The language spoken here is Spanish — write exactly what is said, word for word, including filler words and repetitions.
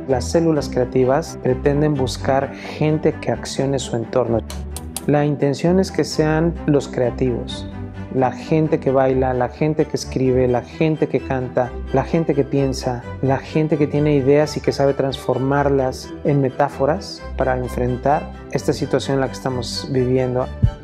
Las células creativas pretenden buscar gente que accione su entorno. La intención es que sean los creativos, la gente que baila, la gente que escribe, la gente que canta, la gente que piensa, la gente que tiene ideas y que sabe transformarlas en metáforas para enfrentar esta situación en la que estamos viviendo.